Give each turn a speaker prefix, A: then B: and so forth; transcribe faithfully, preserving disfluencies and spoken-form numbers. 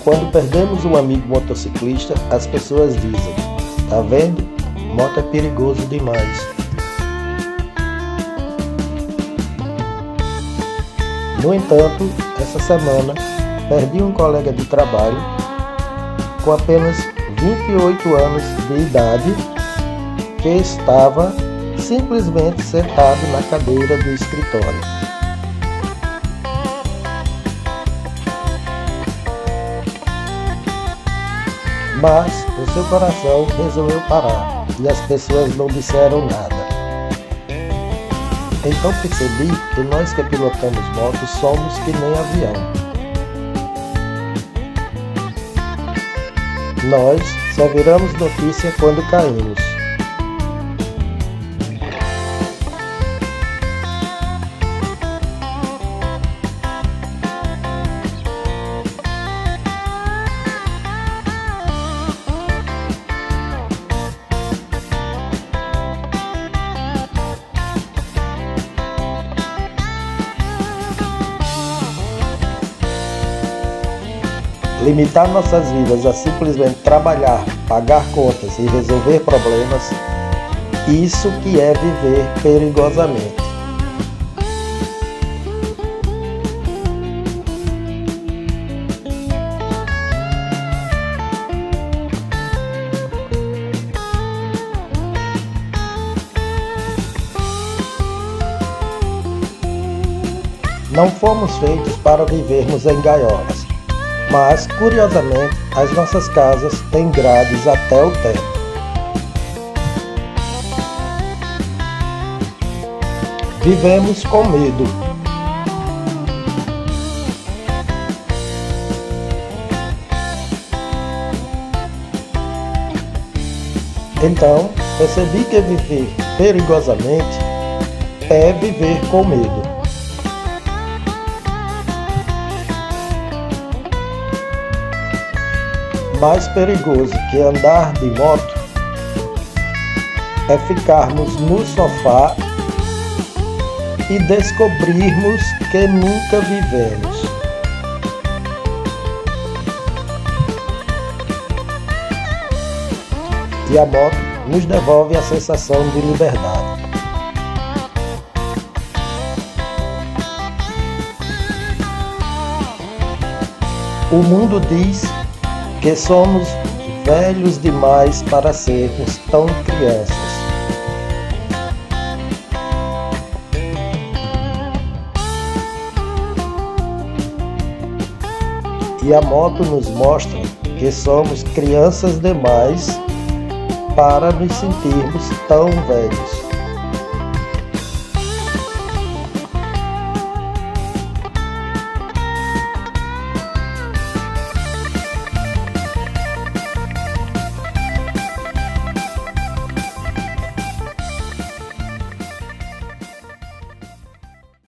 A: Quando perdemos um amigo motociclista, as pessoas dizem: "Tá vendo? Moto é perigoso demais." No entanto, essa semana perdi um colega de trabalho com apenas vinte e oito anos de idade que estava simplesmente sentado na cadeira do escritório. Mas o seu coração resolveu parar e as pessoas não disseram nada. Então percebi que nós que pilotamos motos somos que nem avião. Nós só viramos notícia quando caímos. Limitar nossas vidas a simplesmente trabalhar, pagar contas e resolver problemas, isso que é viver perigosamente. Não fomos feitos para vivermos em gaiolas. Mas, curiosamente, as nossas casas têm grades até o teto. Vivemos com medo. Então, percebi que viver perigosamente é viver com medo. Mais perigoso que andar de moto é ficarmos no sofá e descobrirmos que nunca vivemos. E a moto nos devolve a sensação de liberdade. O mundo diz que somos velhos demais para sermos tão crianças. E a moto nos mostra que somos crianças demais para nos sentirmos tão velhos.